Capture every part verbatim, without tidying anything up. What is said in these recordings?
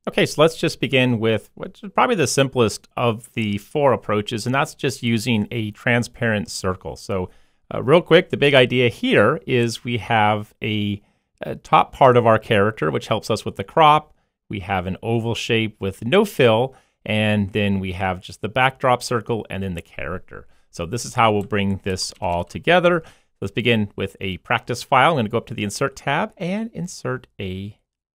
Okay, so let's just begin with what's probably the simplest of the four approaches, and that's just using a transparent circle. So uh, real quick, the big idea here is we have a, a top part of our character, which helps us with the crop. We have an oval shape with no fill, and then we have just the backdrop circle and then the character. So this is how we'll bring this all together. Let's begin with a practice file. I'm going to go up to the Insert tab and insert a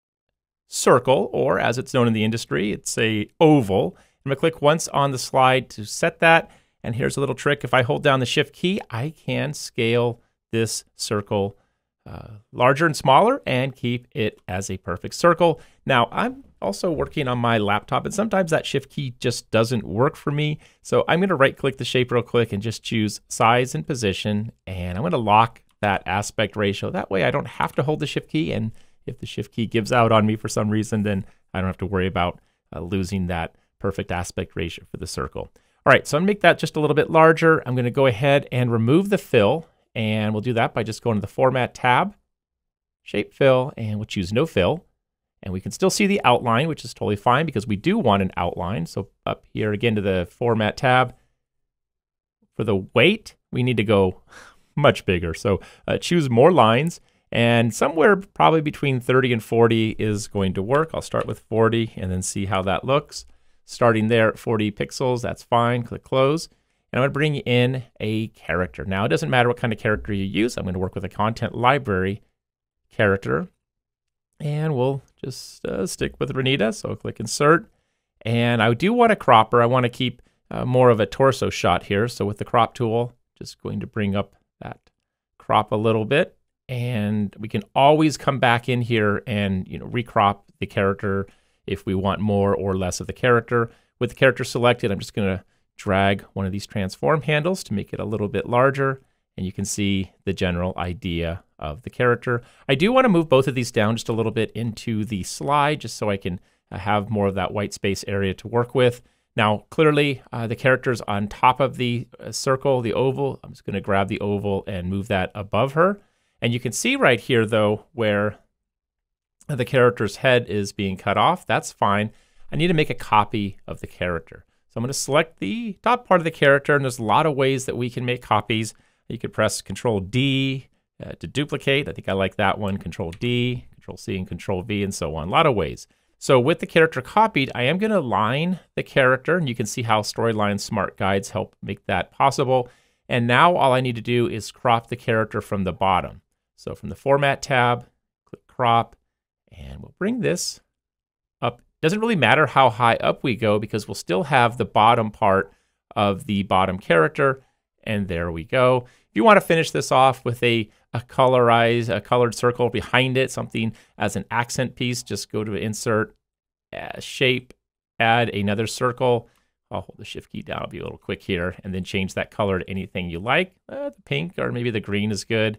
circle, or as it's known in the industry, it's a oval. I'm going to click once on the slide to set that. And here's a little trick. If I hold down the Shift key, I can scale this circle uh, larger and smaller and keep it as a perfect circle. Now, I'm also working on my laptop, and sometimes that Shift key just doesn't work for me. So I'm going to right click the shape real quick and just choose size and position. And I'm going to lock that aspect ratio. That way I don't have to hold the Shift key, and if the Shift key gives out on me for some reason, then I don't have to worry about uh, losing that perfect aspect ratio for the circle. All right, so I'm gonna make that just a little bit larger. I'm gonna go ahead and remove the fill, and we'll do that by just going to the Format tab, Shape Fill, and we'll choose No Fill. And we can still see the outline, which is totally fine because we do want an outline. So up here again to the Format tab. For the weight, we need to go much bigger. So uh, choose more lines. And somewhere probably between thirty and forty is going to work. I'll start with forty and then see how that looks. Starting there at forty pixels, that's fine. Click Close. And I'm going to bring in a character. Now, it doesn't matter what kind of character you use. I'm going to work with a content library character. And we'll just uh, stick with Renita. So I'll click Insert. And I do want a cropper. I want to keep uh, more of a torso shot here. So with the Crop tool, just going to bring up that crop a little bit. And we can always come back in here and, you know, recrop the character if we want more or less of the character. With the character selected, I'm just going to drag one of these transform handles to make it a little bit larger, and you can see the general idea of the character. I do want to move both of these down just a little bit into the slide, just so I can uh, have more of that white space area to work with. Now, clearly, uh, the character's on top of the uh, circle, the oval. I'm just going to grab the oval and move that above her. And you can see right here, though, where the character's head is being cut off. That's fine. I need to make a copy of the character. So I'm going to select the top part of the character, and there's a lot of ways that we can make copies. You could press Control D uh, to duplicate. I think I like that one. Control D, Control C, and Control V, and so on. A lot of ways. So with the character copied, I am going to line the character, and you can see how Storyline Smart Guides help make that possible. And now all I need to do is crop the character from the bottom. So from the Format tab, click Crop, and we'll bring this up. Doesn't really matter how high up we go because we'll still have the bottom part of the bottom character, and there we go. If you want to finish this off with a, a colorized, a colored circle behind it, something as an accent piece, just go to Insert, uh, Shape, add another circle. I'll hold the Shift key down, I'll be a little quick here, and then change that color to anything you like. Uh, the pink or maybe the green is good.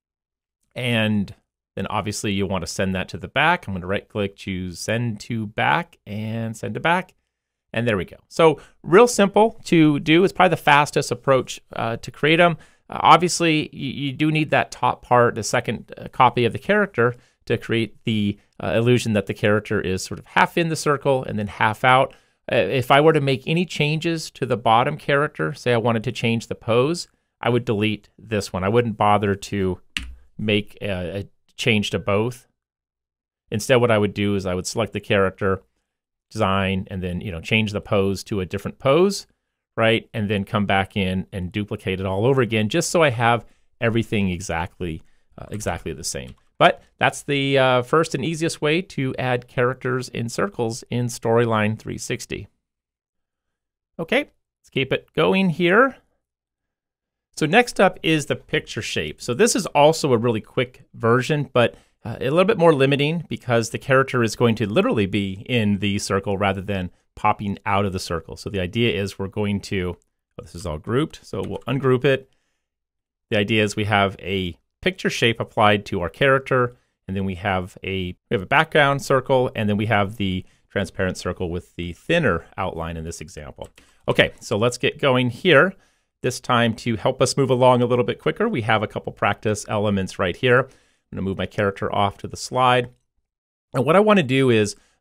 And then obviously you want to send that to the back. I'm going to right click, choose Send to Back, and send to back. And there we go. So real simple to do. It's probably the fastest approach uh, to create them. Uh, obviously, you, you do need that top part, the second uh, copy of the character, to create the uh, illusion that the character is sort of half in the circle and then half out. Uh, if I were to make any changes to the bottom character, say I wanted to change the pose, I would delete this one. I wouldn't bother to make a, a change to both. Instead, what I would do is I would select the character, design, and then, you know, change the pose to a different pose, right? And then come back in and duplicate it all over again, just so I have everything exactly, uh, exactly the same. But that's the uh, first and easiest way to add characters in circles in Storyline three sixty. Okay, let's keep it going here. So next up is the picture shape. So this is also a really quick version, but uh, a little bit more limiting because the character is going to literally be in the circle rather than popping out of the circle. So the idea is we're going to, oh, this is all grouped, so we'll ungroup it. The idea is we have a picture shape applied to our character, and then we have a we have a background circle, and then we have the transparent circle with the thinner outline in this example. Okay, so let's get going here. This time, to help us move along a little bit quicker, we have a couple practice elements right here. I'm going to move my character off to the slide. And what I want to do is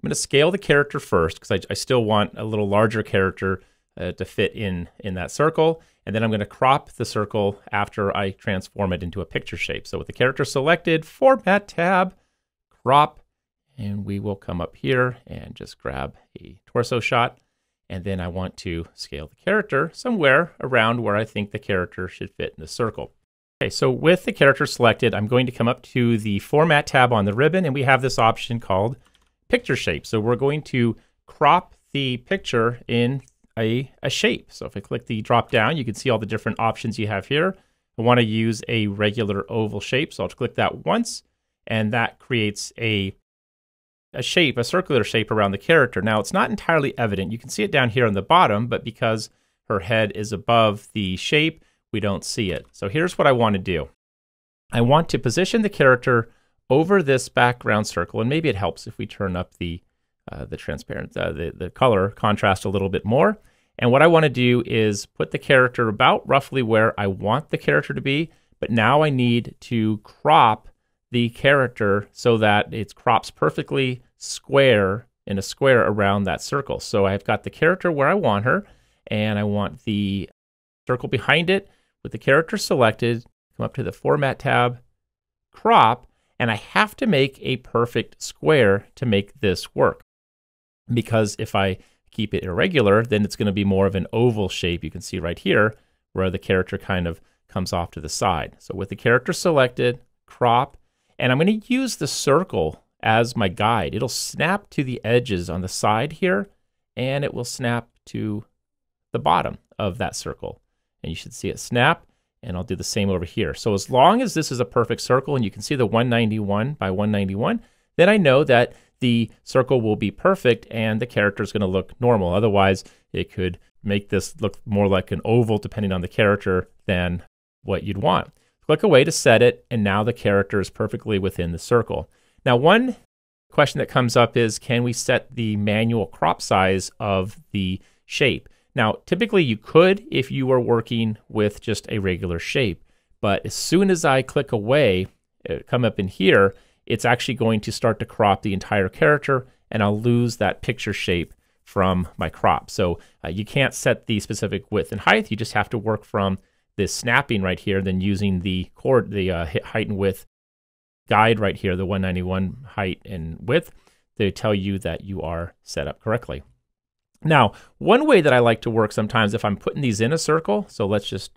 going to scale the character first because I, I still want a little larger character uh, to fit in in that circle. And then I'm going to crop the circle after I transform it into a picture shape. So with the character selected, Format tab, crop, and we will come up here and just grab a torso shot. And then I want to scale the character somewhere around where I think the character should fit in the circle. Okay, so with the character selected, I'm going to come up to the Format tab on the ribbon, and we have this option called Picture Shape. So we're going to crop the picture in A, a shape. So if I click the drop down, you can see all the different options you have here. I want to use a regular oval shape, so I'll click that once, and that creates a, a shape, a circular shape around the character. Now, it's not entirely evident. You can see it down here on the bottom, but because her head is above the shape, we don't see it. So here's what I want to do. I want to position the character over this background circle, and maybe it helps if we turn up the Uh, the transparent, uh, the, the color contrast a little bit more. And what I want to do is put the character about roughly where I want the character to be, but now I need to crop the character so that it crops perfectly square in a square around that circle. So I've got the character where I want her, and I want the circle behind it with the character selected, come up to the Format tab, crop, and I have to make a perfect square to make this work. Because if I keep it irregular, then it's going to be more of an oval shape. You can see right here where the character kind of comes off to the side. So with the character selected, crop, and I'm going to use the circle as my guide. It'll snap to the edges on the side here, and it will snap to the bottom of that circle. And you should see it snap, and I'll do the same over here. So as long as this is a perfect circle, and you can see the one ninety-one by one ninety-one, then I know that the circle will be perfect and the character is going to look normal. Otherwise, it could make this look more like an oval depending on the character than what you'd want. Click away to set it, and now the character is perfectly within the circle. Now, one question that comes up is, can we set the manual crop size of the shape? Now, typically you could if you were working with just a regular shape, but as soon as I click away, come up in here, it's actually going to start to crop the entire character, and I'll lose that picture shape from my crop. So uh, you can't set the specific width and height. You just have to work from this snapping right here, then using the cord, the uh, height and width guide right here, the one ninety-one height and width, to tell you that you are set up correctly. Now, one way that I like to work sometimes if I'm putting these in a circle, so let's just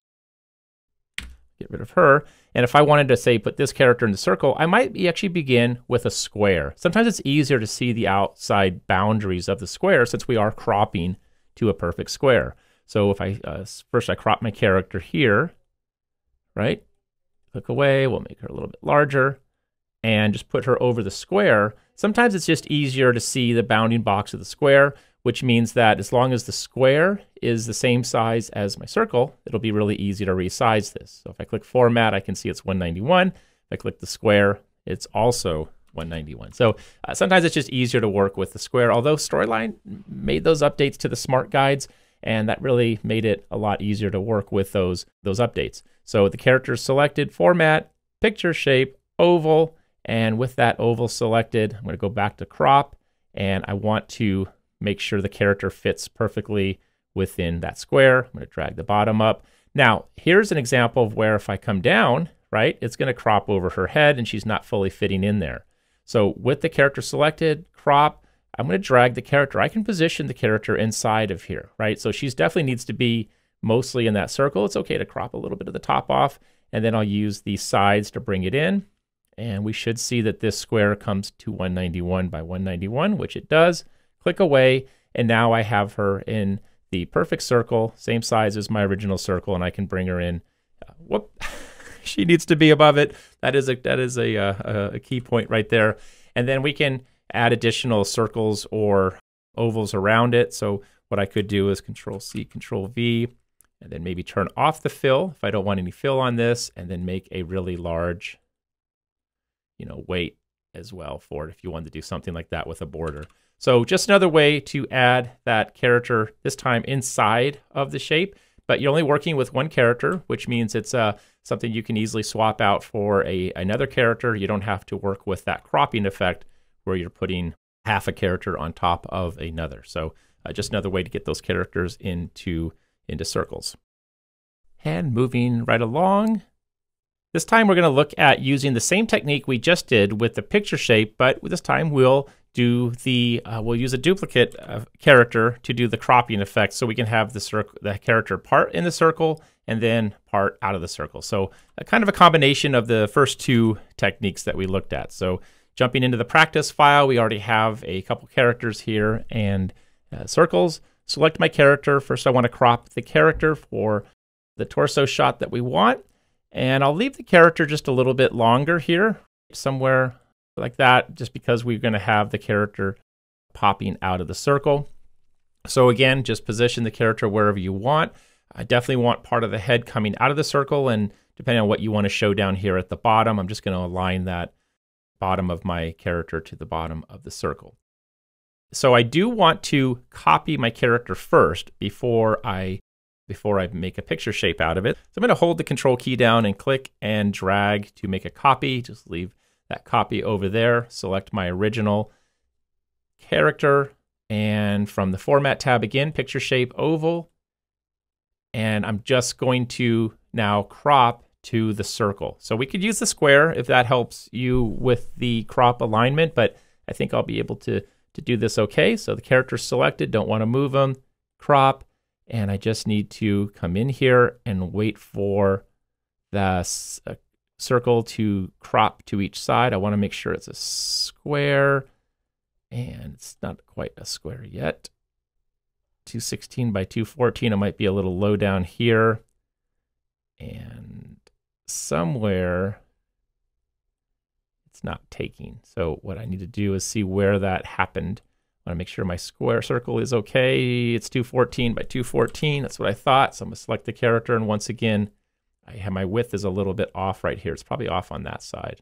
get rid of her. And if I wanted to say put this character in the circle, I might actually begin with a square. Sometimes it's easier to see the outside boundaries of the square since we are cropping to a perfect square. So if I uh, first I crop my character here, right? Click away, we'll make her a little bit larger and just put her over the square. Sometimes it's just easier to see the bounding box of the square, which means that as long as the square is the same size as my circle, it'll be really easy to resize this. So if I click Format, I can see it's one ninety-one. If I click the square, it's also one ninety-one. So uh, sometimes it's just easier to work with the square, although Storyline made those updates to the smart guides, and that really made it a lot easier to work with those, those updates. So the character is selected, Format, Picture Shape, Oval, and with that oval selected, I'm going to go back to crop, and I want to make sure the character fits perfectly within that square. I'm going to drag the bottom up. Now, here's an example of where if I come down, right, it's going to crop over her head and she's not fully fitting in there. So with the character selected, crop, I'm going to drag the character. I can position the character inside of here, right? So she's definitely needs to be mostly in that circle. It's okay to crop a little bit of the top off, and then I'll use the sides to bring it in. And we should see that this square comes to one ninety-one by one ninety-one, which it does. Click away, and now I have her in the perfect circle, same size as my original circle, and I can bring her in. Uh, whoop, she needs to be above it. That is a that is a, a a key point right there. And then we can add additional circles or ovals around it. So what I could do is Control C, Control V, and then maybe turn off the fill if I don't want any fill on this, and then make a really large, you know, weight as well for it if you wanted to do something like that with a border. So just another way to add that character, this time inside of the shape, but you're only working with one character, which means it's uh, something you can easily swap out for a, another character. You don't have to work with that cropping effect where you're putting half a character on top of another. So uh, just another way to get those characters into, into circles. And moving right along, this time we're going to look at using the same technique we just did with the picture shape, but this time we'll do the uh, we'll use a duplicate uh, character to do the cropping effect, so we can have the circle, the character part in the circle and then part out of the circle. So a kind of a combination of the first two techniques that we looked at. So jumping into the practice file, we already have a couple characters here and uh, circles. Select my character. First, I want to crop the character for the torso shot that we want. And I'll leave the character just a little bit longer here, somewhere like that, just because we're going to have the character popping out of the circle. So again, just position the character wherever you want. I definitely want part of the head coming out of the circle, and depending on what you want to show down here at the bottom, I'm just going to align that bottom of my character to the bottom of the circle. So I do want to copy my character first before I before I make a picture shape out of it. So I'm going to hold the control key down and click and drag to make a copy. Just leave that copy over there. Select my original character, and from the Format tab again, Picture Shape Oval. And I'm just going to now crop to the circle. So we could use the square if that helps you with the crop alignment, but I think I'll be able to, to do this okay. So the character's selected, don't want to move them, crop, and I just need to come in here and wait for the uh, circle to crop to each side. I want to make sure it's a square, and it's not quite a square yet. two sixteen by two fourteen, it might be a little low down here. And somewhere it's not taking. So what I need to do is see where that happened. I want to make sure my square circle is okay. It's two fourteen by two fourteen. That's what I thought. So I'm going to select the character, and once again, I have my width is a little bit off right here. It's probably off on that side.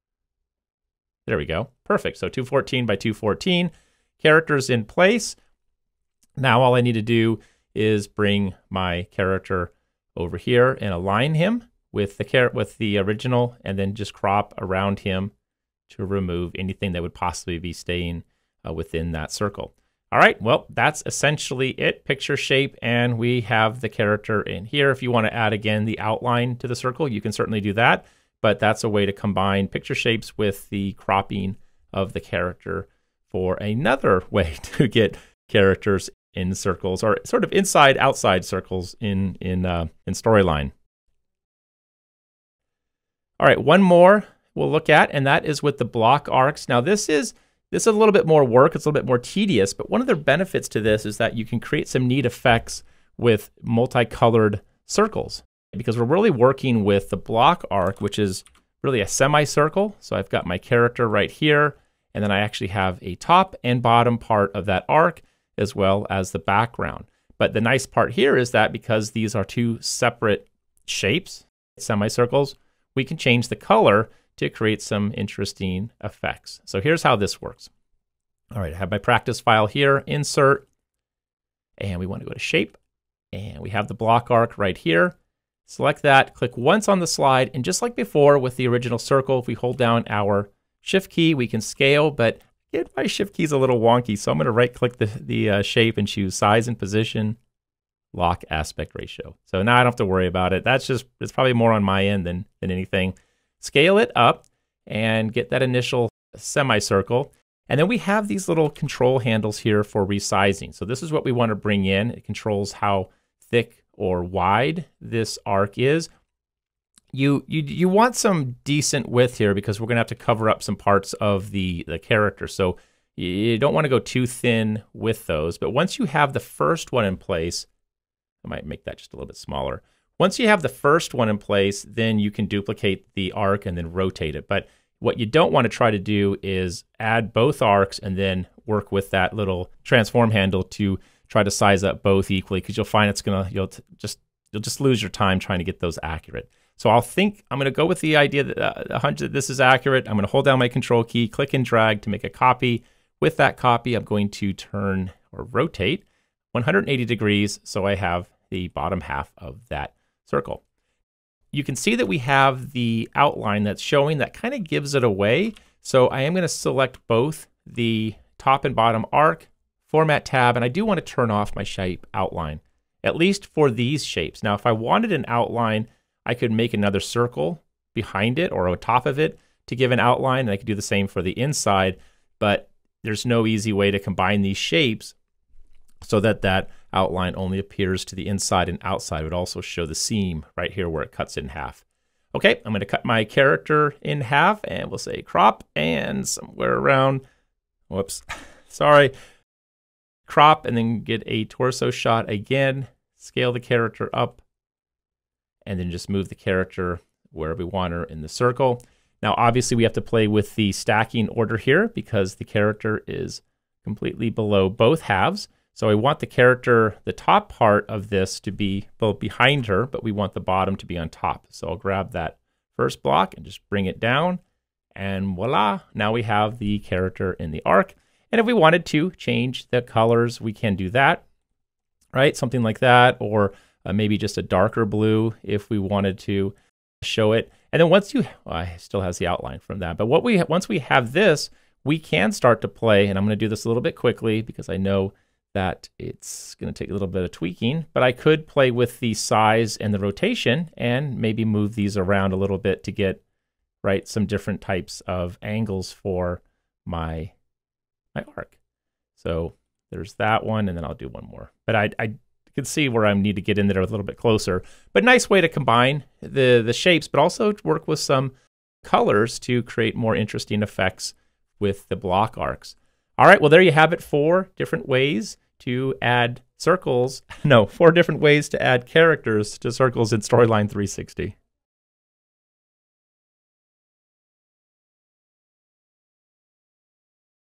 There we go. Perfect. So two fourteen by two fourteen. Character's in place. Now all I need to do is bring my character over here and align him with the char with the original, and then just crop around him to remove anything that would possibly be staying uh, within that circle. All right, well, that's essentially it. Picture shape, and we have the character in here. If you want to add again the outline to the circle, you can certainly do that, but that's a way to combine picture shapes with the cropping of the character for another way to get characters in circles, or sort of inside outside circles in in uh, in Storyline. All right, one more we'll look at, and that is with the block arcs. Now this is this is a little bit more work, it's a little bit more tedious, but one of the benefits to this is that you can create some neat effects with multicolored circles, because we're really working with the block arc, which is really a semicircle. So I've got my character right here, and then I actually have a top and bottom part of that arc, as well as the background. But the nice part here is that because these are two separate shapes, semicircles, we can change the color to create some interesting effects. So here's how this works. All right, I have my practice file here, insert, and we want to go to shape, and we have the block arc right here. Select that, click once on the slide, and just like before with the original circle, if we hold down our shift key, we can scale, but Again, my shift key is a little wonky, so I'm going to right-click the, the uh, shape and choose Size and Position, Lock Aspect Ratio. So now I don't have to worry about it. That's just, it's probably more on my end than, than anything. Scale it up and get that initial semicircle. And then we have these little control handles here for resizing. So this is what we want to bring in. It controls how thick or wide this arc is. You, you, you want some decent width here because we're going to have to cover up some parts of the, the character. So you don't want to go too thin with those. But once you have the first one in place, I might make that just a little bit smaller. Once you have the first one in place, then you can duplicate the arc and then rotate it. But what you don't want to try to do is add both arcs and then work with that little transform handle to try to size up both equally, because you'll find it's gonna you'll t just you'll just lose your time trying to get those accurate. So I'll think I'm gonna go with the idea that uh, that this is accurate. I'm gonna hold down my control key, click and drag to make a copy. With that copy, I'm going to turn or rotate one hundred eighty degrees so I have the bottom half of that circle. You can see that we have the outline that's showing that kind of gives it away. So I am going to select both the top and bottom arc, format tab, and I do want to turn off my shape outline, at least for these shapes. Now, if I wanted an outline, I could make another circle behind it or on top of it to give an outline, and I could do the same for the inside, but there's no easy way to combine these shapes so that that outline only appears to the inside and outside. It would also show the seam right here where it cuts it in half. Okay, I'm going to cut my character in half, and we'll say crop, and somewhere around, whoops, sorry, crop, and then get a torso shot again, scale the character up, and then just move the character wherever we want her in the circle. Now, obviously, we have to play with the stacking order here because the character is completely below both halves. So I want the character, the top part of this to be both behind her, but we want the bottom to be on top. So I'll grab that first block and just bring it down, and voila, now we have the character in the arc. And if we wanted to change the colors, we can do that, right? Something like that, or uh, maybe just a darker blue if we wanted to show it. And then once you, well, I still has the outline from that, but what we once we have this, we can start to play, and I'm going to do this a little bit quickly because I know that it's going to take a little bit of tweaking, but I could play with the size and the rotation and maybe move these around a little bit to get, right, some different types of angles for my, my arc. So there's that one, and then I'll do one more. But I, I can see where I need to get in there a little bit closer. But nice way to combine the, the shapes, but also work with some colors to create more interesting effects with the block arcs. All right, well, there you have it, four different ways to add circles. No, four different ways to add characters to circles in Storyline three sixty.